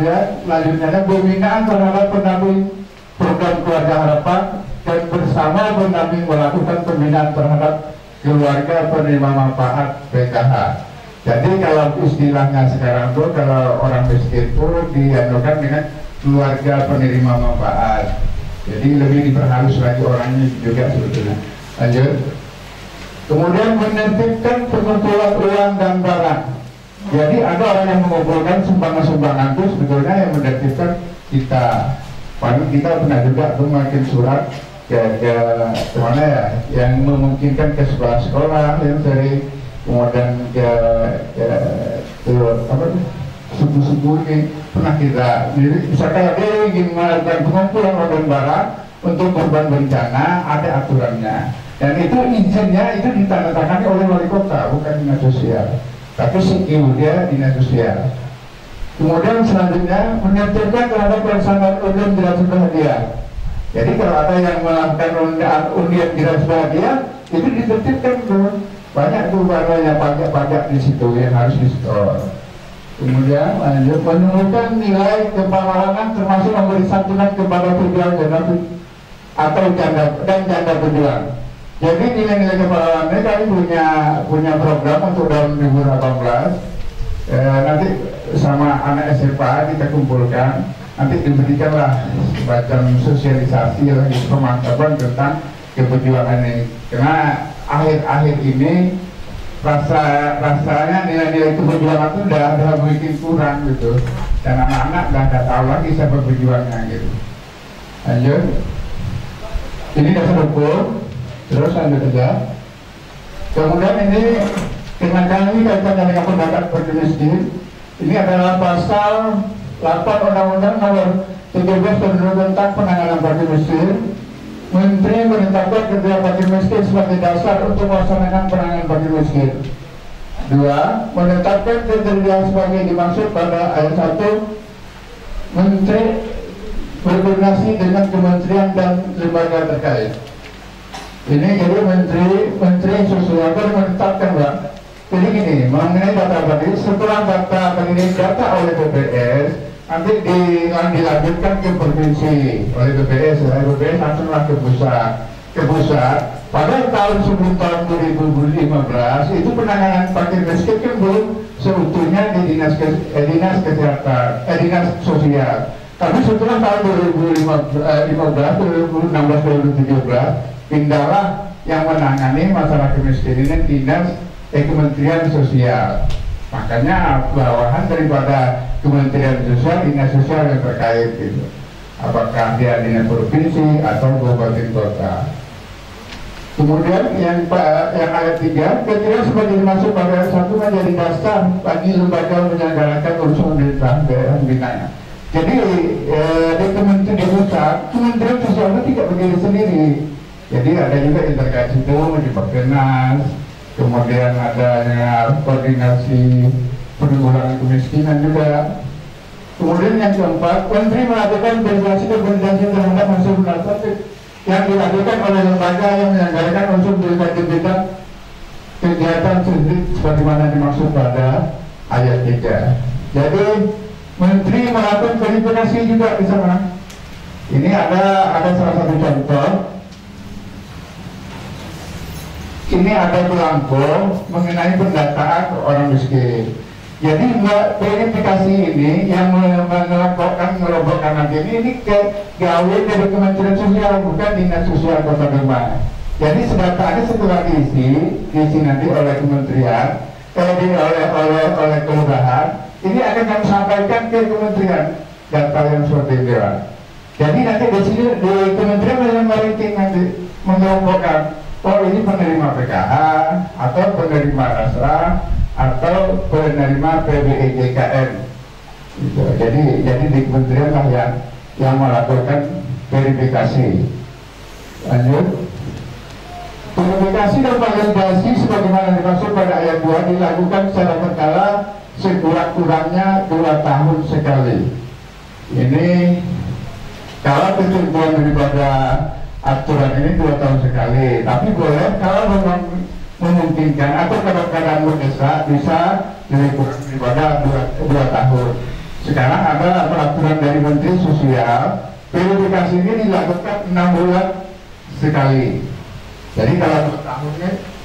kemudian selanjutnya pembinaan terhadap pendamping program keluarga harapan dan bersama pendamping melakukan pembinaan terhadap keluarga penerima manfaat PKH. Jadi kalau istilahnya sekarang tuh kalau orang miskin itu dianukan dengan keluarga penerima manfaat. Jadi lebih diperhalus lagi orangnya juga sebetulnya. Lanjut. Kemudian menertibkan pengumpulan uang dan barang. Jadi ada orang yang mengumpulkan sumbangan-sumbangan itu sebetulnya yang menertibkan kita. Paling kita pernah juga memakin surat ke mana ya, yang memungkinkan ke sekolah-sekolah yang sering, kemudian ke apa suku-suku ini pernah kita. Jadi misalkan dia ingin melakukan pengumpulan uang dan barang untuk korban bencana, ada aturannya. Dan itu izinnya itu ditandatangani oleh wali kota, bukan dinas sosial, tapi CQ dia dinas sosial. Kemudian selanjutnya menertibkan terhadap pelaksanaan undian tidak bahagia. Jadi kalau ada yang melakukan undian tidak bahagia, itu ditertibkan tuh. Banyak tuh barangnya pajak-pajak di situ yang harus di-store. Kemudian lanjut menurunkan nilai kepahlawanan termasuk memberi santunan kepada pejuang atau janda pejuang. Jadi nilai-nilai kepahlawanannya kami punya program untuk tahun 2018. Nanti sama anak SMA kita kumpulkan, nanti diberikanlah semacam sosialisasi lagi pemantapan tentang keperjuangan ini. Karena akhir-akhir ini rasanya nilai-nilai keperjuangan itu udah bikin kurang gitu, dan anak-anak udah tahu lagi siapa perjuangnya gitu. Lanjut. Ini dasar hukum. Terus lanjut aja. Kemudian ini dengan kami kaitannya dengan pendapat bagi miskin. Ini adalah pasal 8 Undang-Undang Nomor 17 tentang penanganan bagi miskin. Menteri menetapkan kerja bagi miskin sebagai dasar untuk melaksanakan penanganan bagi miskin. 2. Menetapkan kriteria sebagai dimaksud pada ayat 1. Menteri berkoordinasi dengan kementerian dan lembaga terkait. Ini jadi menteri sosial menetapkan, Pak. Jadi gini, mengenai data tadi, setelah data ini data oleh BPS, nanti dilanjutkan ke provinsi oleh BPS, BPS langsunglah ke pusat. Pada tahun sebelum tahun 2015 itu penanganan fakir miskin kan belum seutuhnya di dinas kesehatan, dinas sosial. Tapi setelah tahun 2015, 2016, 2017 pindahlah yang menangani masalah kemiskinan dinas Kementerian Sosial. Makanya bawahan daripada Kementerian Sosial, dinas sosial yang terkait gitu. Apakah dia dinas provinsi atau kabupaten kota. Kemudian yang ayat 3, kriteria sebagai dimaksud pada ayat 1 menjadi dasar bagi lembaga menyelenggarakan urusan pemerintahan daerah binanya. Jadi di Kementerian Sosial itu tidak berdiri sendiri. Jadi ada juga yang terkait situ di Perkenas, kemudian adanya koordinasi penanggulangan kemiskinan juga. Kemudian yang keempat, Menteri melakukan verifikasi terhadap hasil pendaftaran yang dilakukan oleh lembaga yang menyelenggarakan unsur berkaitan bidang kegiatan sendiri sebagaimana dimaksud pada ayat 3. Jadi Menteri melakukan verifikasi juga di sana. Ini ada salah satu contoh. Ini ada belangko mengenai pendataan orang miskin. Jadi verifikasi ini yang merobohkan nanti ini ke gawe dari Kementerian Sosial, bukan dinas sosial Kota Demak. Jadi data setelah diisi nanti oleh kementerian, oleh kelurahan, ini akan kami sampaikan ke kementerian data yang seperti itu. Jadi nanti di sini di kementerian yang merating nanti mengelompokkan, oh ini penerima PKH atau penerima RASRA atau penerima PBEJKN. Gitu. Jadi di kementerian lah yang melakukan verifikasi. Lanjut. Verifikasi dan validasi sebagaimana dimaksud pada ayat 2 dilakukan secara berkala sekurang-kurangnya 2 tahun sekali. Ini kalau ketentuan daripada aturan ini 2 tahun sekali, tapi boleh kalau memang memungkinkan atau kadang-kadang mendesak bisa lebih kurang daripada 2 tahun. Sekarang ada peraturan dari Menteri Sosial, verifikasi ini dilakukan 6 bulan sekali. Jadi kalau 2 tahunnya,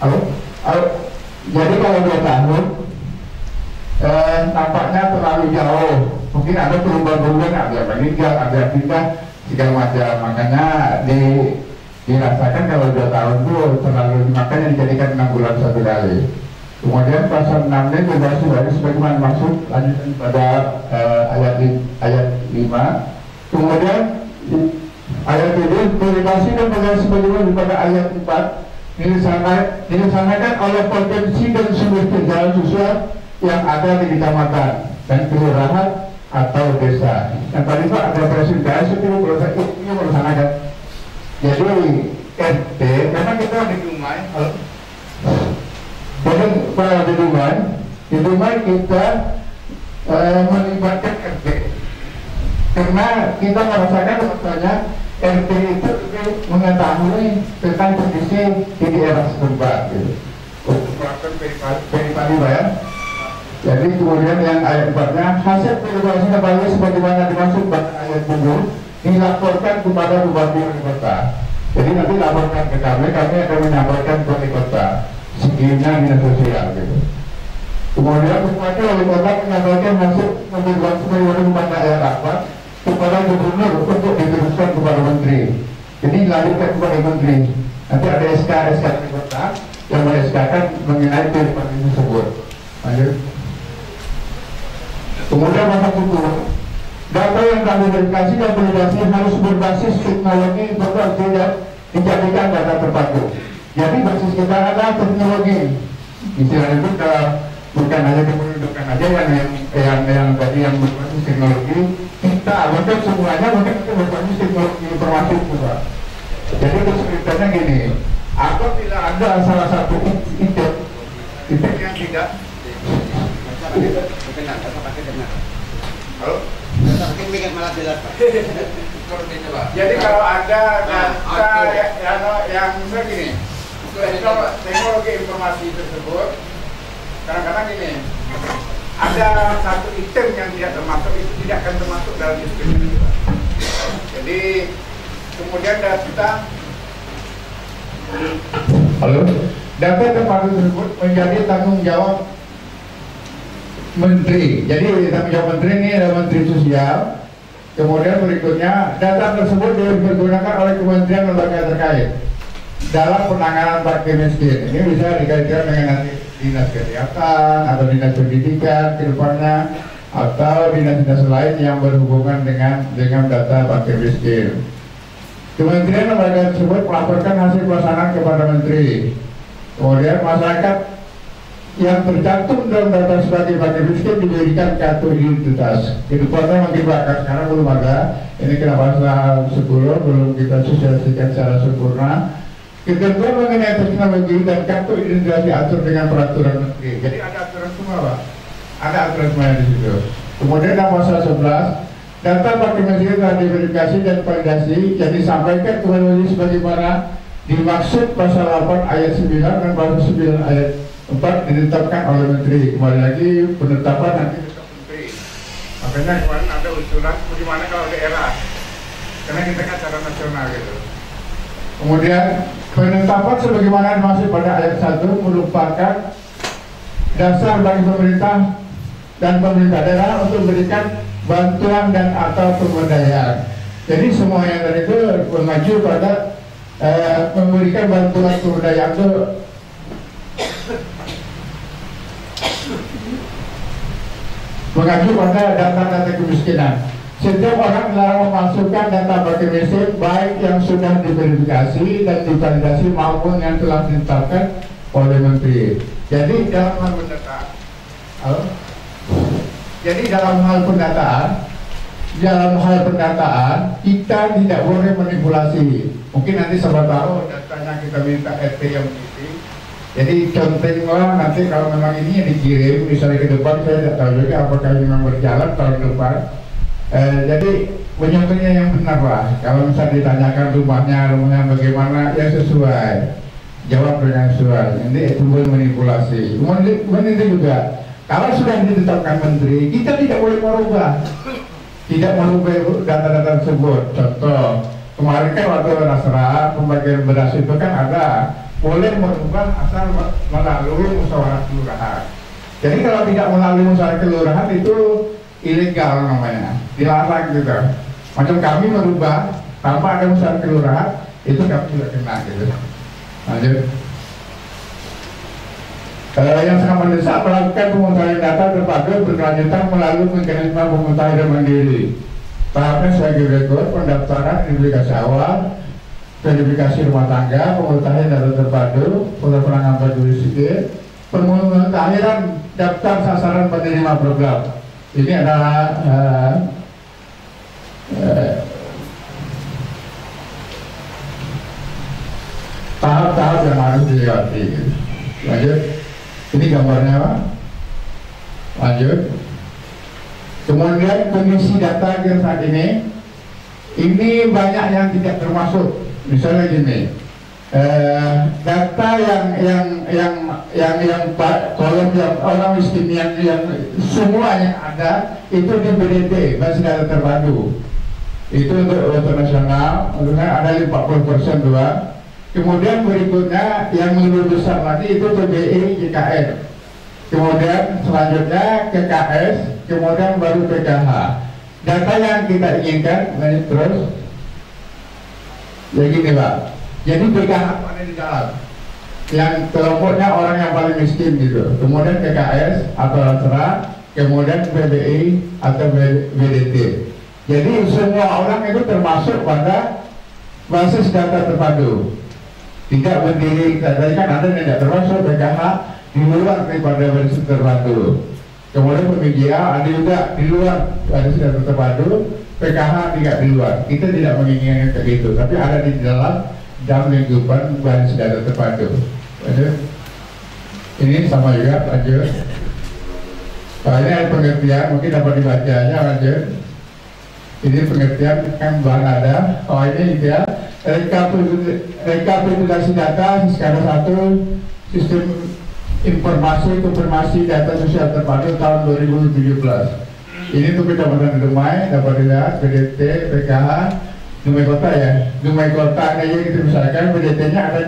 jadi kalau 2 tahun tampaknya terlalu jauh. Mungkin ada perubahan-perubahan, ada meninggal, ada pindah, segala macam. Makanya dirasakan kalau 2 tahun itu terlalu, makanya dijadikan 6 bulan 1 kali. Kemudian pasal 6 ini bebas dari sebagaimana maksud lanjutan pada ayat 5. Kemudian ayat 7 verifikasi dan bebas sebagaimana pada ayat 4 dilaksanakan oleh potensi dan sumber kerjaan sosial yang ada di kecamatan dan kelurahan atau desa. Yang tadi Pak ada presentasi itu melaksanakan. Jadi RT karena kita di Dumai, pada di Dumai kita melibatkan RT karena kita merasakan bahwasanya RT itu mengetahui tentang kondisi di daerah setempat gitu. Untuk melakukan verifikasi ya. Jadi kemudian yang ayat 4-nya hasil verifikasi kembali sebagaimana dimaksud pada ayat 7 dilaporkan kepada Bupati Wali Kota. Jadi nanti laporkan ke kami akan menyampaikan ke Wali Kota sekiranya dinas sosial gitu. Kemudian Bupati Wali Kota menyampaikan hasil verifikasi sebagaimana pada ayat 4 kepada Gubernur untuk diteruskan kepada Menteri. Jadi dilanjutkan kepada Menteri. Nanti ada SK Wali Kota yang men-SK-kan mengenai verifikasi tersebut. Lanjut. Kemudian masa kedua, data yang kami verifikasi dan validasi harus berbasis teknologi informasi dan dijadikan data terpadu. Jadi basis kita adalah teknologi. Istilahnya itu bukan hanya kependudukan aja yang tadi yang berbasis teknologi. Kita mungkin semuanya mungkin berbasis teknologi informasi juga. Jadi kesulitannya gini, apabila ada salah satu item yang tidak halo? Jadi kalau ada data yang misalnya gini, teknologi informasi tersebut kadang-kadang gini, ada satu item yang tidak termasuk, itu tidak akan termasuk dalam deskripsi kita. Jadi kemudian data terpadu tersebut menjadi tanggung jawab Menteri. Jadi tanggung jawab Menteri ini adalah Menteri Sosial. Kemudian berikutnya data tersebut dipergunakan oleh kementerian lembaga terkait dalam penanganan fakir miskin. Ini bisa dikaitkan dengan nanti dinas kesehatan atau dinas pendidikan ke depannya atau dinas-dinas lain yang berhubungan dengan data fakir miskin. Kementerian lembaga tersebut melaporkan hasil pelaksanaan kepada Menteri. Kemudian masyarakat yang tercantum dalam data sebagai fakir miskin diberikan kartu identitas. Kedepannya makin bakal, sekarang belum ada. Ini kena pasal 10 belum kita sosialisasikan secara sempurna. Ketentuan mengenai teknologi dan kartu identitas diatur dengan peraturan Menteri. Jadi ada aturan semua Pak. Ada aturan semuanya di situ. Kemudian dalam pasal 11 data fakir miskin telah diverifikasi dan validasi yang disampaikan kepada Menteri sebagaimana dimaksud pasal 8 ayat 9 dan pasal 9 ayat 4 ditetapkan oleh Menteri. Kembali lagi penetapan nanti tetap Menteri. Makanya kemarin ada usulan bagaimana kalau daerah, karena kita kan secara nasional gitu. Kemudian penetapan sebagaimana dimaksud pada ayat 1 merupakan dasar bagi pemerintah dan pemerintah daerah untuk memberikan bantuan dan atau pemberdayaan. Jadi semua yang tadi itu mengacu pada memberikan bantuan pemberdayaan itu mengacu pada data-data kemiskinan. Setiap orang dilarang memasukkan data fakir miskin baik yang sudah diverifikasi dan divalidasi maupun yang telah ditetapkan oleh Menteri. Jadi dalam hal pendataan, kita tidak boleh manipulasi. Mungkin nanti siapa tahu datanya kita minta RT yang mengisi. Jadi contohnya nanti kalau memang ini yang dikirim, misalnya ke depan, saya tidak tahu juga apakah memang berjalan tahun depan. Jadi penyampainya yang benar lah. Kalau misalnya ditanyakan rumahnya bagaimana, yang sesuai, jawab dengan sesuai. Nanti itu boleh manipulasi. Kemudian itu juga Kalau sudah ditetapkan menteri, kita tidak boleh merubah, tidak merubah data-data tersebut. Contoh, kemarin kan waktu Nasrah pembagian beras itu kan ada boleh merubah asal melalui musyawarah kelurahan. Jadi kalau tidak melalui musyawarah kelurahan itu ilegal namanya, dilarang gitu. Macam kami merubah tanpa ada musyawarah kelurahan itu kami tidak kena gitu. Lanjut. Yang sangat mendesak melakukan pemungutan data terpadu berkelanjutan melalui mekanisme pemungutan mandiri. Tahapnya sebagai berikut: pendaftaran, identifikasi awal, verifikasi rumah tangga, pemungutan data terpadu, pengurangan peduli sipil, pemungutan daftar sasaran penerima program. Ini adalah tahap-tahap yang harus dilewati. Lanjut. Ini gambarnya, Pak. Lanjut. Kemudian kondisi data yang saat ini banyak yang tidak termasuk. Misalnya gini, data yang kolom yang orang miskin yang semua yang ada itu di BDT, basis data terpadu. Itu untuk nasional, ada 40% dua. Kemudian berikutnya yang lebih besar lagi itu PBI JKN. Kemudian selanjutnya KKS, kemudian baru PKH. Data yang kita inginkan, lanjut terus. Ya gini Pak, jadi PKH ada di dalam. Yang kelompoknya orang yang paling miskin gitu. Kemudian KKS atau Nasrah, kemudian PBI atau BDT. Jadi semua orang itu termasuk pada basis data terpadu. Tidak berdiri, tadi kan ada yang tidak termasuk PKH di luar daripada basis terpadu. Kemudian PMGA ada juga di luar basis data terpadu, PKH tidak di luar. Kita tidak menginginkan kayak gitu, tapi ada di dalam lingkupan basis data terpadu. Lanjut. Ini sama juga, lanjut. Nah, ini ada pengertian, mungkin dapat dibacanya, lanjut. Ini pengertian kan bahan ada. Oh ini gitu ya. Rekapitulasi data skala 1 sistem informasi data sosial terpadu tahun 2017. Ini untuk Kecamatan Dumai, dapat dilihat BDT, PKH, Dumai Kota ya. Dumai Kota aja gitu misalkan BDT-nya ada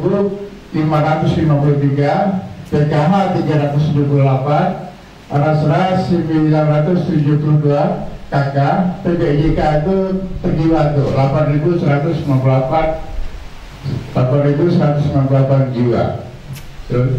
2.553, PKH 378, Nasrah 972. KK, PBIJK itu terjiwa tuh 8.198 jiwa. Terus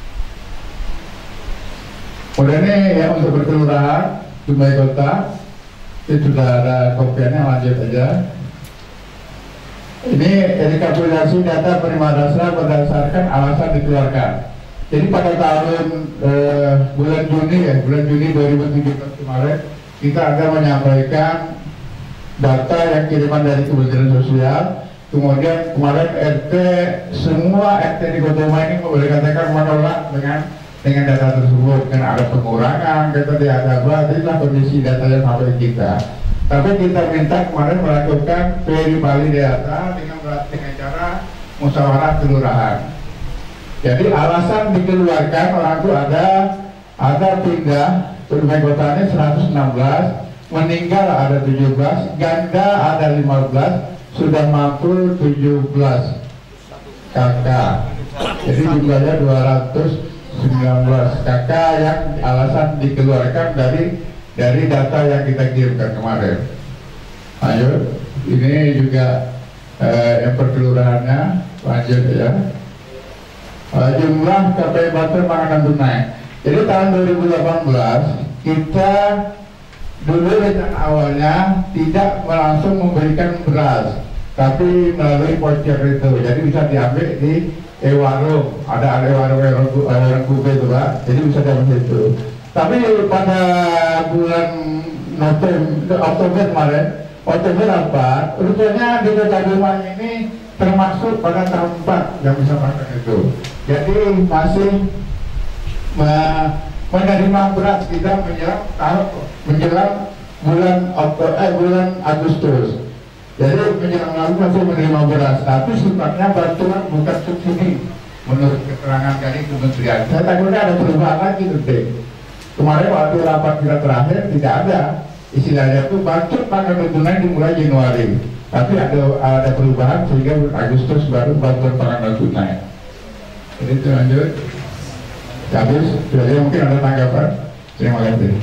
kemudian ini ya untuk berkelurahan Dumai Kota itu sudah ada kopiannya, lanjut aja. Ini rekapitulasi data penerima dasar berdasarkan alasan dikeluarkan. Jadi pada tahun bulan Juni 2017 kemarin kita akan menyampaikan data yang kiriman dari Kementerian Sosial. Kemudian kemarin RT, semua RT di Kota Dumai ini boleh katakan menolak dengan data tersebut, karena ada pengurangan, kita tidak ada itulah kondisi data yang sampai kita. Tapi kita minta kemarin melakukan verifikasi data dengan cara musyawarah kelurahan. Jadi alasan dikeluarkan orang itu ada pindah. Dumai Kotanya 116, meninggal ada 17, ganda ada 15, sudah mampu 17 KK. Jadi jumlahnya 219 KK yang alasan dikeluarkan dari data yang kita kirimkan kemarin. Lanjut, ini juga yang perkelurahannya, lanjut ya. Jumlah KPI bantuan makanan tunai. Jadi tahun 2018 kita dulu rencana awalnya tidak langsung memberikan beras, tapi melalui voucher itu. Jadi bisa diambil di warung, ada warung kube itu Pak. Jadi bisa diambil itu. Tapi pada bulan Oktober kemarin, Oktober apa? Rupanya di Kota Dumai ini termasuk pada tahap 4 yang bisa makan itu. Jadi masih menerima beras kita menjelang bulan Agustus. Jadi menjelang lalu masih menerima beras, tapi sifatnya bantuan bukan subsidi menurut keterangan dari kementerian. Saya takutnya ada perubahan lagi tuh. Kemarin waktu rapat kita terakhir tidak ada istilahnya tuh bangkit pangan tunai dimulai Januari, tapi ada perubahan sehingga Agustus baru bantuan pangan tunai. Jadi itu lanjut. Habis, jadi mungkin ada tanggapan. Terima kasih.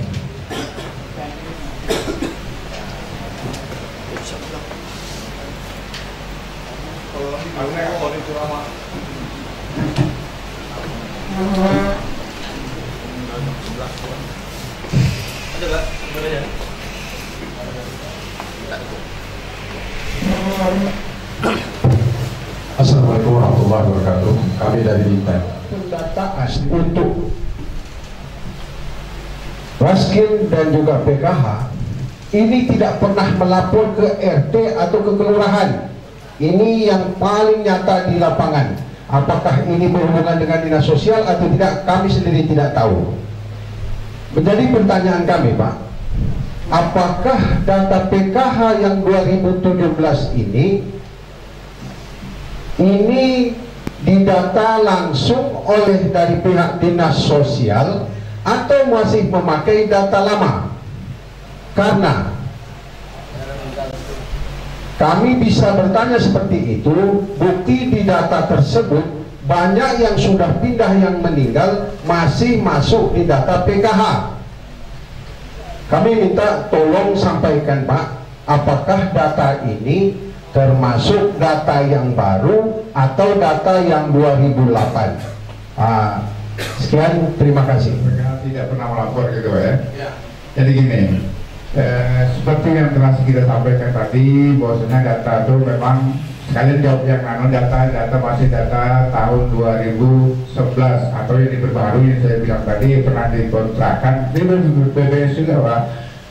Assalamualaikum warahmatullahi wabarakatuh. Kami dari Bintan. Data asli untuk Raskin dan juga PKH ini tidak pernah melapor ke RT atau ke kelurahan. Ini yang paling nyata di lapangan. Apakah ini berhubungan dengan dinas sosial atau tidak, kami sendiri tidak tahu. Menjadi pertanyaan kami, Pak, apakah data PKH yang 2017 ini didata langsung oleh dari pihak dinas sosial atau masih memakai data lama? Karena kami bisa bertanya seperti itu, bukti di data tersebut banyak yang sudah pindah, yang meninggal masih masuk di data PKH. Kami minta tolong sampaikan, Pak, apakah data ini termasuk data yang baru atau data yang 2008. Sekian, terima kasih. Tidak pernah melapor gitu ya. Jadi gini, seperti yang telah kita sampaikan tadi, bahwasanya data itu memang sekalian jawab yang data masih data tahun 2011 atau yang diperbarui yang saya bilang tadi pernah dikontrakkan di BPS juga, Pak.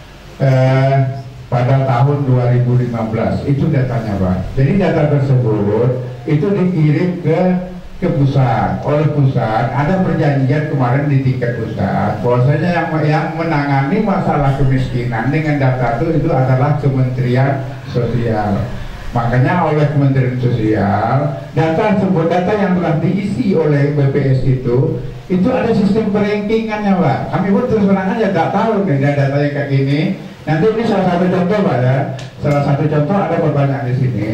Pada tahun 2015 itu datanya, Pak. Jadi data tersebut itu dikirim ke pusat, oleh pusat. Ada perjanjian kemarin di tingkat pusat bahwasanya yang menangani masalah kemiskinan dengan data itu adalah Kementerian Sosial. Makanya oleh Kementerian Sosial data yang telah diisi oleh BPS itu ada sistem perankingannya, Pak. Kami pun terus terang aja tidak tahu nih data yang kayak gini. Nanti ini salah satu contoh, Pak ya. Salah satu contoh ada pertanyaan di sini.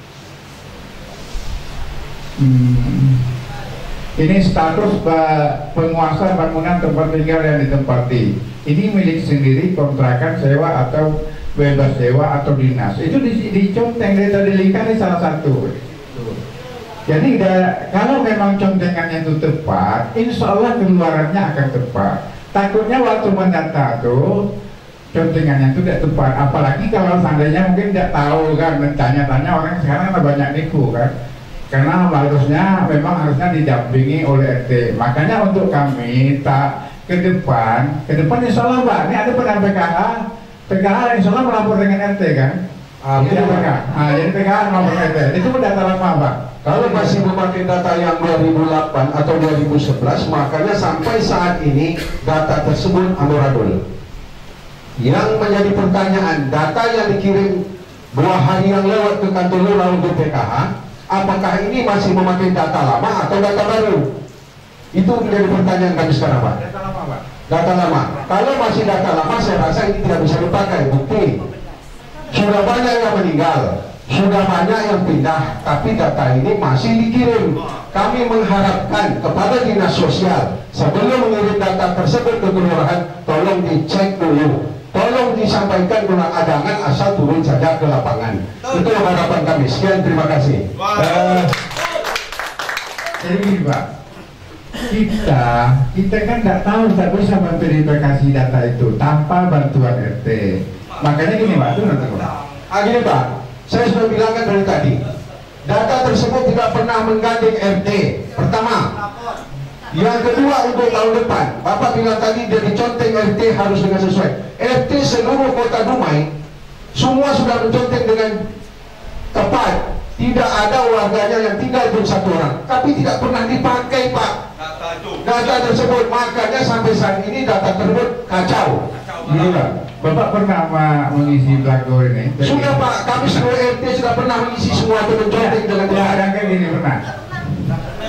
Ini status penguasa bangunan tempat tinggal yang ditempati. Ini milik sendiri, kontrakan, sewa atau bebas sewa atau dinas. Itu diconteng dari dilihat salah satu. Jadi kalau memang contengannya itu tepat, insya Allah keluarannya akan tepat. Takutnya waktu mendata tuh contengannya itu tidak tepat, apalagi kalau seandainya mungkin tidak tahu kan, tanya-tanya orang sekarang ada banyak nipu kan, karena harusnya didampingi oleh RT. Makanya untuk kami ke depan insya Allah, Pak, ini ada pernah PKH insya Allah melapor dengan RT kan. Jadi PKH melapor dengan RT, itu data lama, Pak. Kalau masih memakai data yang 2008 atau 2011, makanya sampai saat ini data tersebut amburadul. Yang menjadi pertanyaan, data yang dikirim 2 hari yang lewat ke kantor lurah untuk PKH, apakah ini masih memakai data lama atau data baru? Itu menjadi pertanyaan kami sekarang, Pak. Data lama, Pak. Data lama. Kalau masih data lama, saya rasa ini tidak bisa dipakai. Bukti, sudah banyak yang meninggal, sudah banyak yang pindah, tapi data ini masih dikirim. Kami mengharapkan kepada dinas sosial, sebelum mengirim data tersebut ke kelurahan, tolong dicek dulu. Tolong disampaikan guna adangan, asal turun saja ke lapangan. Itu harapan kami. Sekian, terima kasih. Jadi gini, Pak, kita kan tidak tahu, tidak bisa memverifikasi data itu tanpa bantuan RT. Makanya gini, Pak, itu nanti, Pak. Gini, Pak, saya sudah bilangkan dari tadi, data tersebut tidak pernah menggandeng RT. Pertama. Yang kedua, untuk tahun depan, Bapak bilang tadi dari conteng RT harus dengan sesuai. RT seluruh kota Dumai semua sudah menconteng dengan tepat. Tidak ada warganya yang tinggal pun 1 orang, tapi tidak pernah dipakai, Pak, data tersebut. Makanya sampai saat ini data tersebut kacau. Gini, Pak, Bapak pernah mengisi belangko ini? Sudah, Pak, kami seluruh RT sudah pernah mengisi semua itu, menconteng dengan ada kayak gini pernah.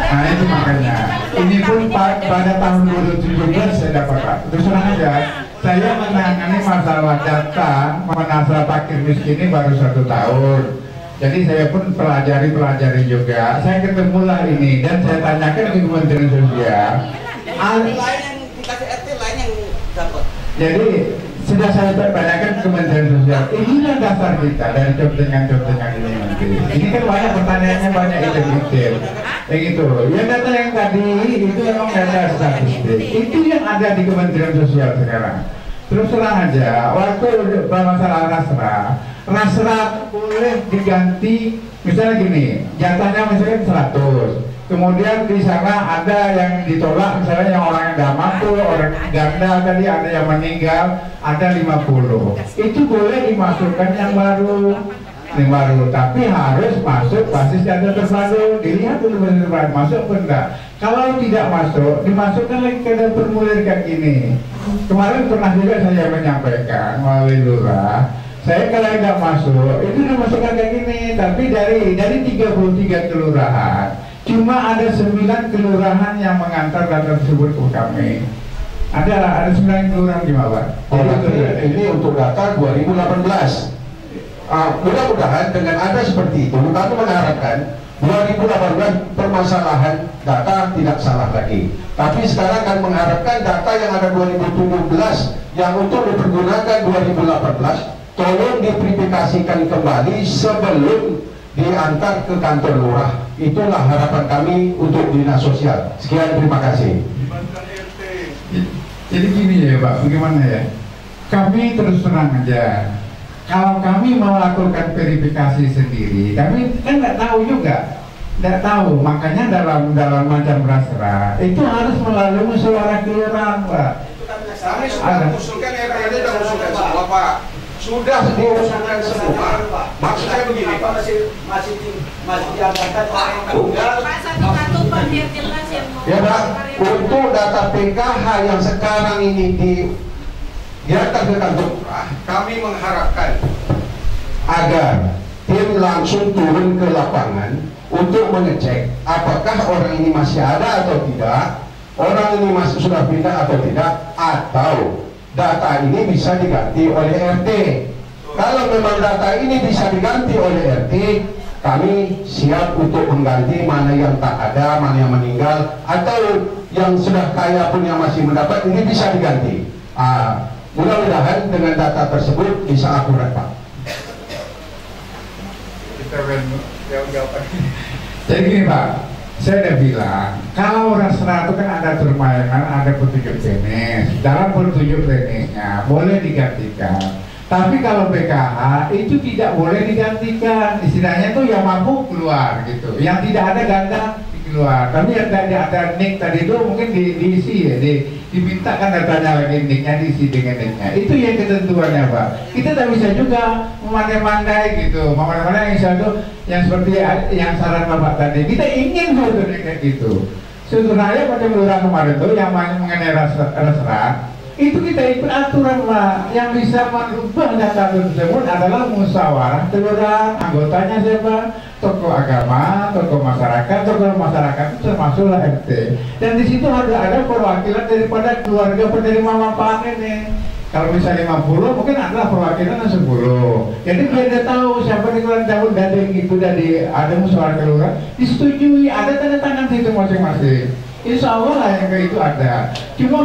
Nah itu makanya, ini pun pada tahun 2017 saya dapat Pak. Terus terang aja, saya menangani masalah data masalah fakir miskin ini baru 1 tahun. Jadi saya pun pelajari juga. Saya ketemulah ini dan saya tanyakan ke Kementerian Sosial. Lain yang dikasih RT, lain yang dapat. Jadi sudah saya tanyakan ke Kementerian Sosial. Inilah dasar kita dari coptengan ini nanti. Ini kan banyak pertanyaannya banyak detail. Kayak gitu. Yang data yang tadi itu memang data statistik. Itu yang ada di Kementerian Sosial sekarang. Terus terang aja, waktu masalah rasra boleh diganti, misalnya gini, jatahnya misalnya 100, kemudian di sana ada yang ditolak, misalnya yang orang yang nggak mampu, orang ganda tadi ada yang meninggal, ada 50, itu boleh dimasukkan yang baru, tapi harus masuk basis data terpadu, dilihat dulu basis terpadu, masuk pun enggak. Kalau tidak masuk, dimasukkan lagi ke dalam formulir kayak gini. Kemarin pernah juga saya menyampaikan melalui lurah, saya kalau nggak masuk, itu dimasukkan kayak gini, tapi dari 33 kelurahan, cuma ada 9 kelurahan yang mengantar data tersebut ke kami. Ada 9 kelurahan di bawah. Ini untuk data 2018. Mudah-mudahan dengan ada seperti itu, kami mengharapkan 2018 permasalahan data tidak salah lagi. Tapi sekarang kan mengharapkan data yang ada 2017 yang untuk dipergunakan 2018 tolong diverifikasikan kembali sebelum diantar ke kantor lurah. Itulah harapan kami untuk dinas sosial. Sekian, terima kasih. Jadi gini ya Pak, bagaimana ya? Kami terus terang aja. Kalau kami melakukan verifikasi sendiri, kami kan nggak tahu juga, makanya dalam macam rasra itu harus melalui musyawarah kelurahan, Pak. Kami sudah usulkan RT dan usulkan semua, Pak. Sudah diusulkan semua. Maksud saya begini, Pak. Masih dianggarkan orang yang tunggal. Satu-satu Pak, biar jelas yang mau. Ya Pak, untuk data PKH yang sekarang ini diantar ke kantor lurah, kami mengharapkan agar tim langsung turun ke lapangan untuk mengecek apakah orang ini masih ada atau tidak, orang ini masih sudah pindah atau tidak, atau data ini bisa diganti oleh RT. Kalau memang data ini bisa diganti oleh RT, kami siap untuk mengganti mana yang tak ada, mana yang meninggal, atau yang sudah kaya pun yang masih mendapat, ini bisa diganti. Mudah-mudahan dengan data tersebut bisa akurat, Pak. Jadi gini Pak, saya udah bilang, kalau rasra itu kan ada permainan, ada petunjuk tenis. Dalam petunjuk tenisnya boleh digantikan. Tapi kalau PKH itu tidak boleh digantikan. Istilahnya tuh yang mampu keluar gitu. Yang tidak ada ganda keluar. Tapi yang ada nick tadi itu mungkin diisi ya, dimintakan datanya lagi, nicknya diisi dengan nicknya. Itu yang ketentuannya Pak. Kita tidak bisa juga memandai-mandai gitu, memandai-mandai yang satu yang seperti yang saran Bapak tadi. Kita ingin sebetulnya kayak gitu. Sebenarnya pada bulan kemarin tuh yang mengenai rasra itu kita ikut aturan Pak. Yang bisa merubah data tersebut adalah musyawarah kelurahan, anggotanya siapa? Tokoh agama, tokoh masyarakat itu termasuklah RT. Dan di situ ada perwakilan daripada keluarga penerima manfaat ini. Kalau misalnya 50, mungkin adalah perwakilan 10. Jadi biar dia tahu siapa di keluarga tahun dari itu, dari ada musyawarah kelurahan, disetujui, ada tanda tangan situ masing-masing. Insya Allah lah yang kayak itu ada. Cuma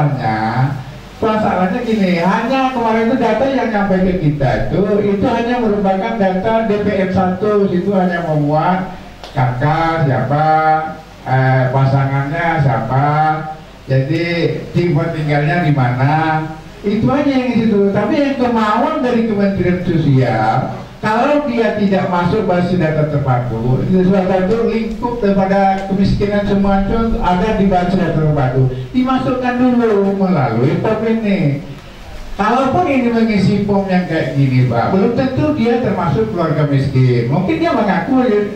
masalahnya gini, hanya kemarin itu data yang nyampe ke kita itu hanya merupakan data DPM 1, situ hanya memuat kakak siapa, pasangannya siapa, jadi tempat tinggalnya di mana, itu aja yang di situ. Tapi yang kemauan dari Kementerian Sosial, kalau dia tidak masuk basis data terpadu, itu lingkup daripada kemiskinan semua itu ada di basis data terpadu, dimasukkan dulu melalui form ini. Kalaupun ini mengisi form yang kayak gini Pak, belum tentu dia termasuk keluarga miskin. Mungkin dia mengaku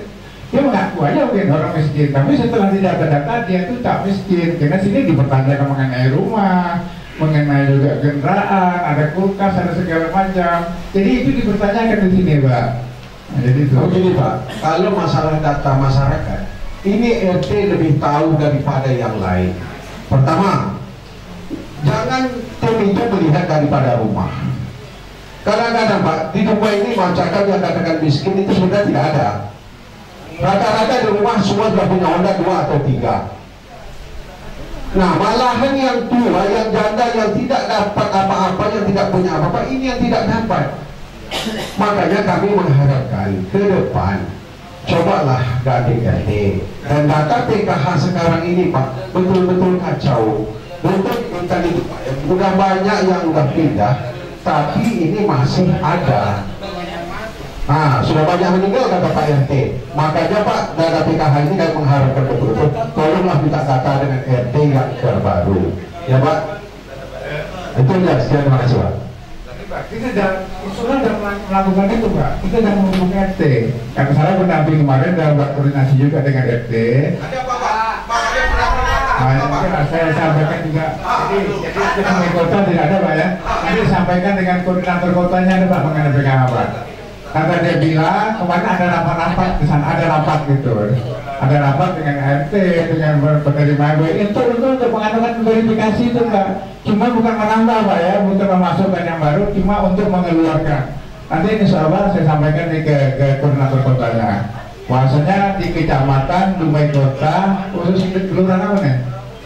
aja mungkin orang miskin, tapi setelah didata-data dia itu tak miskin, karena sini dipertanyakan mengenai rumah, mengenai juga kendaraan, ada kulkas, ada segala macam. Jadi itu dipertanyakan di sini, Pak. Nah, jadi itu. Begini Pak, kalau masalah data masyarakat ini RT lebih tahu daripada yang lain. Pertama, jangan tim itu melihat daripada rumah. Kadang-kadang Pak, di Dubai ini masyarakat yang katakan miskin itu sudah tidak ada. Rata-rata di rumah semua sudah punya Honda 2 atau 3. Nah, malahan yang tua, yang janda, yang tidak dapat apa-apa, yang tidak punya apa-apa, ini yang tidak dapat. Makanya kami mengharapkan ke depan, cobalah gandeng RT. Dan data PKH sekarang ini Pak, betul-betul kacau. Betul kita itu Pak, udah banyak yang udah pindah, tapi ini masih ada. Nah, sudah banyak meninggal kata Pak RT. Makanya Pak, data PKH ini kami mengharapkan betul-betul tolonglah minta data dengan RT yang terbaru. Ya Pak. Itu ya, sekian, terima kasih Pak. Tapi Pak, kita sudah melakukan itu Pak. Kita sudah menghubungi RT. Karena saya pendamping kemarin dalam koordinasi juga dengan RT. Ada apa Pak? Pak, ada pendapat Saya sampaikan juga. Jadi di kota tidak ada Pak ya. Nanti sampaikan dengan koordinator kotanya ada Pak mengenai PKH Pak. Kata dia bilang kemarin ada rapat-rapat di sana, ada rapat gitu, ada rapat dengan RT, dengan penerima itu untuk mengadakan verifikasi itu Pak. Cuma bukan menambah Pak ya, bukan memasukkan yang baru, cuma untuk mengeluarkan. Nanti insya Allah saya sampaikan ke koordinator kotanya. Bahwasanya di kecamatan Dumai Kota, khusus kelurahan apa nih?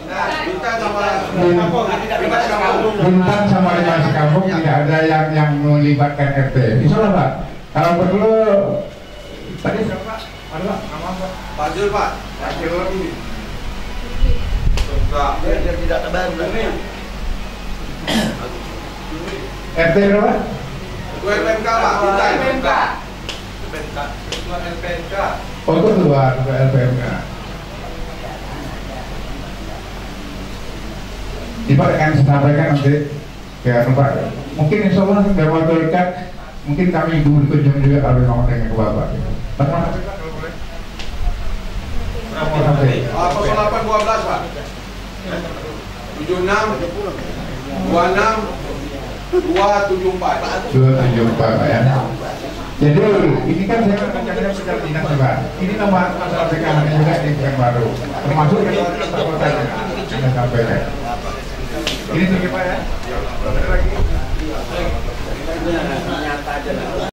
Bintang sama Lima Sekampung tidak ada yang melibatkan RT. Insya Allah Pak. Kalau perlu tadi siapa? Ada Pak? Nama Pak? Pak Jul Pak. Pak Jul ini. Biar tidak tebar. RT berapa? Ketua LPMK Pak. Kita LPMK. Ketua LPMK. Oh itu ketua LPMK. Ibu akan sampaikan nanti ke Pak. Mungkin insya Allah dalam waktu dekat mungkin kami berkunjung juga kalau mau tanya ke Bapak. Berapa? 0812 Pak. 76 26 274. 274 Pak ya. Jadi ini kan saya rencananya sudah dinas Pak. Ini nama masalah PKH juga di Pekanbaru. Termasuk ke kotanya. Saya sampaikan. Ini sedikit Pak ya. Lagi.